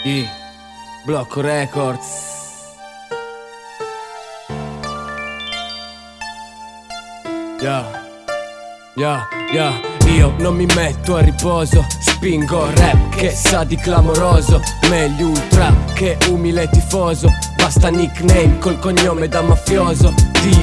I Blocco Records. Io non mi metto a riposo, spingo rap che sa di clamoroso. Meglio un trap che umile tifoso. Basta nickname col cognome da mafioso.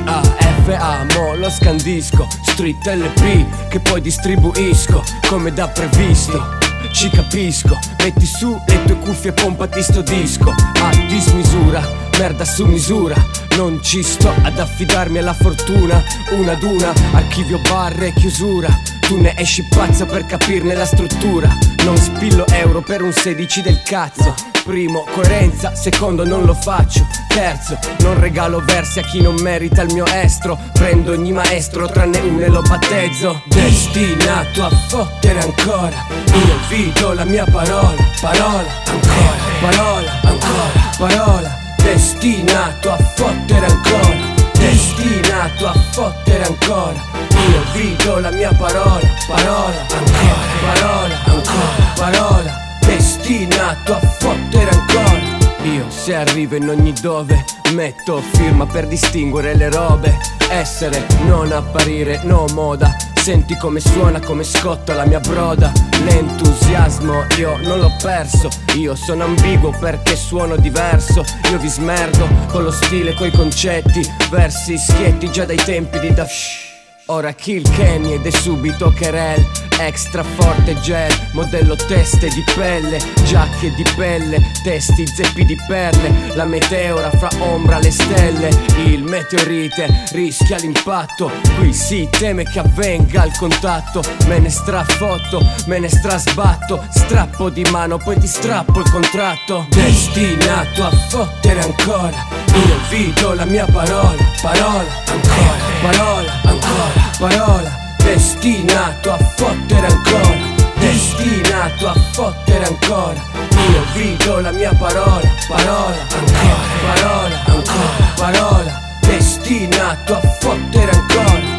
D-A-F-A, mo lo scandisco. Street LP che poi distribuisco come da previsto. Ci capisco, metti su le tue cuffie e pompati sto disco a dismisura, merda su misura. Non ci sto ad affidarmi alla fortuna, una ad una, archivio barre e chiusura. Tu ne esci pazzo per capirne la struttura. Non spillo euro per un 16 del cazzo. Primo, coerenza, secondo, non lo faccio. Terzo, non regalo versi a chi non merita il mio estro. Prendo ogni maestro tranne uno e lo battezzo. Destinato a fottere ancora. Io vivo la mia parola, parola, ancora, parola, ancora, parola. Destinato a fottere ancora. Destinato a fottere ancora. Io vivo la mia parola, parola, ancora, parola, ancora, parola. Destinato a fottere ancora. Io se arrivo in ogni dove metto firma per distinguere le robe. Essere, non apparire, no moda. Senti come suona, come scotta la mia broda. L'entusiasmo io non l'ho perso. Io sono ambiguo perché suono diverso. Io vi smerdo con lo stile, coi concetti. Versi schietti già dai tempi di Dash. Ora kill Kenny ed è subito Kerel. Extra forte gel, modello teste di pelle. Giacche di pelle, testi zeppi di perle. La meteora fra ombra le stelle. Il meteorite rischia l'impatto. Qui si teme che avvenga il contatto. Me ne strafotto, me ne strasbatto. Strappo di mano, poi ti strappo il contratto. Destinato a fottere ancora. Io vivo la mia parola, parola, ancora, parola, ancora, parola. Destinato a fottere ancora. Destinato a fottere ancora. Io vivo la mia parola, parola, ancora, parola, ancora, parola. Destinato a fottere ancora.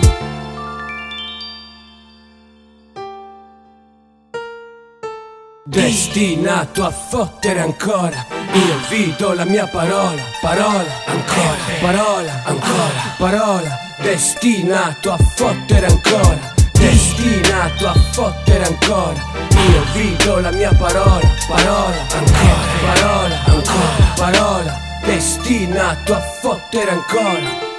Destinato a fottere ancora. Io vivo la mia parola, parola, ancora, parola, ancora, parola. Destinato a fottere ancora. Destinato a fottere ancora. Io vivo la mia parola, parola, ancora, parola, ancora, parola. Destinato a fottere ancora.